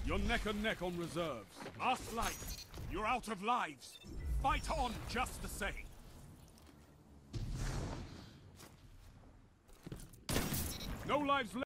You're neck and neck on reserves. Last light. You're out of lives. Fight on just the same. No lives left.